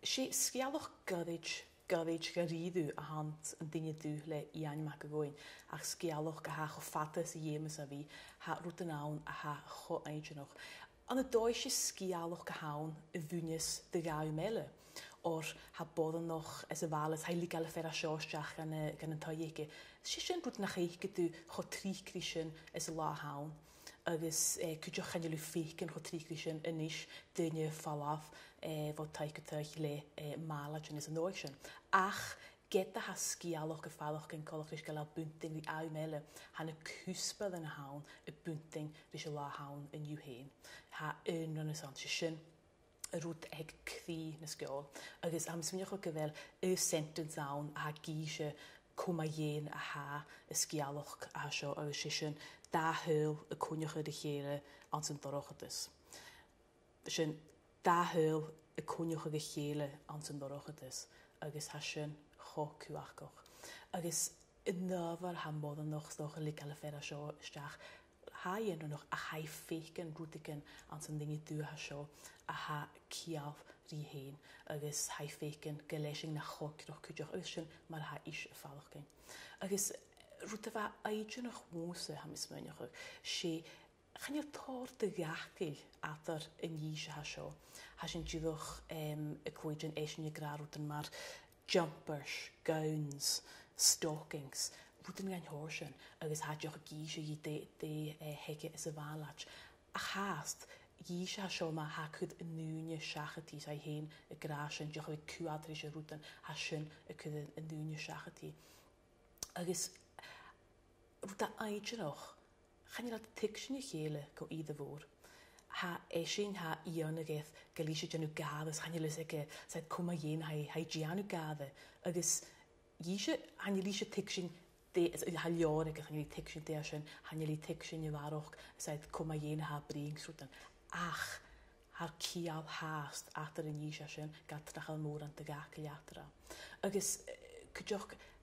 sé scialach gyrraid gyridw a hant yn dyn dw le I a'n mag y gwy'n ach sgialwch a ha cho fatas I iemas a fi ha rwt yn awn a ha cho eidionwch. Ond y doi sé sgialwch a hawn y fwynys dy gau mele o'r ha bod yn noch as y falas heilig gael y ffer a siostiach gan y toiege. Sé sy'n rwt na chaich gydw cho tri crisyn as y la hawn. Agus cwydioch chan yw ffeich yn cho tri crisyn yn is dynia falaf fod taich gydaich le malad yn ys yn oesyn. Ach, geta ha sgialwch gyffalwch gan colwch rys gael a bwynting I aw mele han y cwsbad yn y hawn y bwynting rys y la hawn yn yw hen. Ha yn rhan ysant sy'n y rwyd eg cthi na sgiol. Agus am swnioch o gyfel y sentence awn a ha gysio cwma ien a ha y sgialwch a ha sio agus sy'n da hyl y cwnioch ydy chere ond sy'n doroch ydys. Sy'n da hyl y cwnioch ydy chere ond sy'n doroch ydys. Agus ha sy'n cho cwachgoch. Agus y nyfar ha modd yn noch stoch y ligal y ffer a sio stiach. Ha ien noch a ha I ffeigen rwdigen ond sy'n dyngu dwi ha sio a ha ciaf ri hen. Agus ha I ffeigen gylesing na chog roch cwydioch. Agus sy'n mar ha is y ffalwch gen. Agus rwyd fa eidio'n o'ch mwse ham ysmynioch o'ch. Si, chan i'r tor dy gachgil adar yn ys ha sio. Ha sy'n dydwch y cwydio'n eisiau gra rwyd yn mar jumpers, gowns, stockings. Rwyd yn gael horsyn. Agus ha diolch y gysio I de hege ys y falach. A chast, ys ha sio ma ha cwyd y nŵnia siach y ti sa'i hen y grasyn. Diolch o cwad rys y rwyd yn ha sy'n y cwyd y nŵnia siach y ti. Agus rwyd a eidio'n o'ch, chan i'r ad ticsyn I chele go I ddefwr. Ha eisiau ha ion ag eith galisio dyn nhw gaddys, chan i'r ysig saedd cwma ien hai gian nhw gadde. Agus eisiau han i'r eisiau ticsyn ha lior ag han i'r ticsyn de asyn, han i'r ticsyn I farwch saedd cwma ien ha brings rwydyn. Ach, ha'r cial hast atar yn eisiau asyn, gatrach al môr an dy gach liatra. Agus, cydioch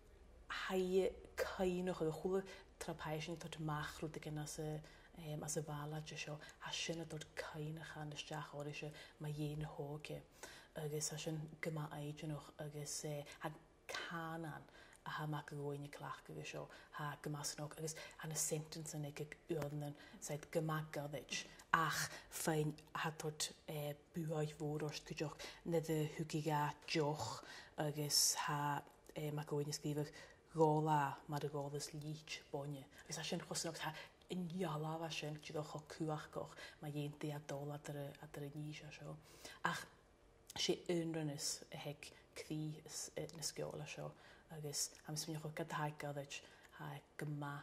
hai cainoch o chwle trapaisyn tot mach rwyd gen as y falad ysio ha sy'n a dod cainoch an ysdiach o'r ysio mae ien hoge agos ha sy'n gyma eidionoch agos ha canan a ha mac y gwyni clach ag ysio ha gymasnog agos han y sentence yn eg ydyn said gymagadich ach fein ha dod bwai fwr o'r gydioch nid y hwgiga joch agos ha mac y gwyni sgrifach gola mar y golas lich bonje. Agus asyn chosnog ha yn ialaf asyn gyda cho cwach goch mae ien de a dol adar y nis asio. Ach sé unrynys y heg cthi yn ysgiol asio. Agus am ysmynioch o gadaig gaddach ha gyma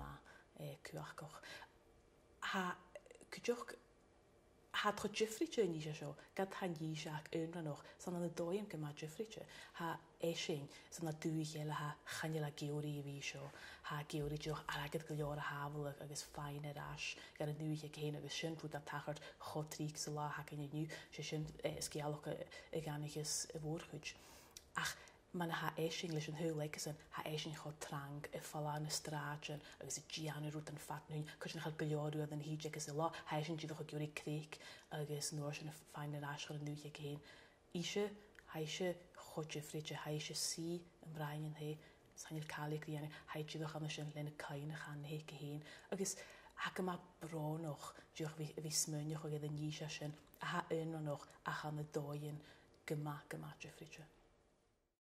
cwach goch. Ha cydioch ha tro Jeffreyche yn isio gad han ysiach unranoch san an y doim gyma Jeffreyche ha eisiau san na dwi gela ha chanela geori I fi isio ha geori joch aragad gilior a hafel agos fain as gan y nwy ag hen agos sy'n rwyd a tachart chotrig sy'n la ha gan y nw sy'n sgialwch y ganig ys y fwrchwyd. Ach, man ha eisiau leis yn hyl egos yn ha eisiau cho trang y ffala yn y stradjan agos y giannu rwyd yn ffat nhw'n cwrs yn cael biliorw yn hyd agos y la ha eisiau dydwch o gyri cric agos nôr sy'n ffain yr asgol yn nwy ag hen. Eisiau ha eisiau cho Jeffrey ha eisiau si yn brain yn he sa'n i'r cael ei griannu ha eisiau dydwch am ysyn len y cain ych an heg hen agos ac yma bronoch diolch fi smynioch o gyda nis asyn a ha yn anoch a chan y doen gyma Jeffrey